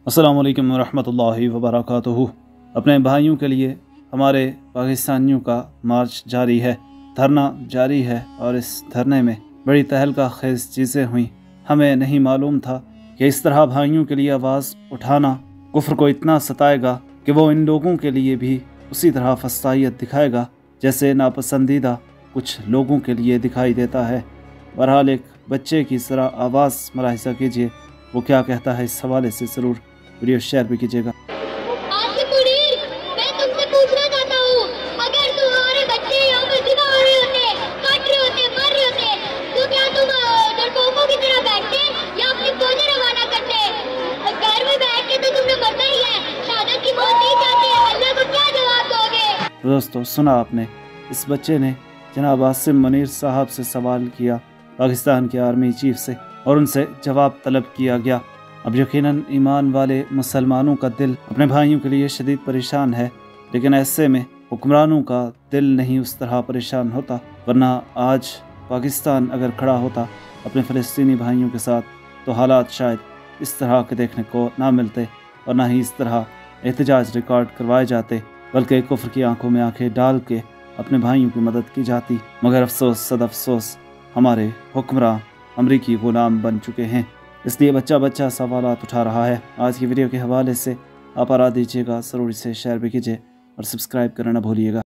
अस्सलामु अलैकुम वरहमतुल्लाहि वबरकातुहू। अपने भाइयों के लिए हमारे पाकिस्तानियों का मार्च जारी है, धरना जारी है और इस धरने में बड़ी तहलका खेज चीज़ें हुई। हमें नहीं मालूम था कि इस तरह भाइयों के लिए आवाज़ उठाना कुफ्र को इतना सताएगा कि वो इन लोगों के लिए भी उसी तरह फस्तायत दिखाएगा जैसे नापसंदीदा कुछ लोगों के लिए दिखाई देता है। बहरहाल एक बच्चे की तरह आवाज़ मुलाहिजा कीजिए, वो क्या कहता है इस हवाले से ज़रूर वीडियो शेयर भी कीजिएगा। मैं तुमसे पूछना चाहता हूँ, अगर तुम्हारे बच्चे यहाँ पर जिंदा हो रहे होते, काट रहे होते, मर रहे होते, तो क्या तुम डरपोकों की तरह बैठते या अपनी फौजें रवाना करते? घर में बैठ के तो तुमने मरना ही है, शहादत की मौत नहीं चाहते, अल्लाह को क्या जवाब दोगे? दोस्तों, सुना आपने, इस बच्चे ने जनाब आसिम मुनीर साहब से सवाल किया, पाकिस्तान के आर्मी चीफ से, और उनसे जवाब तलब किया गया। अब यकीनन ईमान वाले मुसलमानों का दिल अपने भाइयों के लिए शदीद परेशान है, लेकिन ऐसे में हुक्मरानों का दिल नहीं उस तरह परेशान होता, वरना आज पाकिस्तान अगर खड़ा होता अपने फ़लस्तीनी भाइयों के साथ तो हालात शायद इस तरह के देखने को ना मिलते और ना ही इस तरह एहतजाज रिकॉर्ड करवाए जाते, बल्कि कुफ्र की आंखों में आंखें डाल के अपने भाइयों की मदद की जाती। मगर अफसोस सद अफसोस, हमारे हुक्मरान अमरीकी ग़ुलाम बन चुके हैं, इसलिए बच्चा बच्चा सवालात उठा रहा है। आज की वीडियो के हवाले से आप आरा दीजिएगा, ज़रूर इसे शेयर भी कीजिए और सब्सक्राइब करना ना भूलिएगा।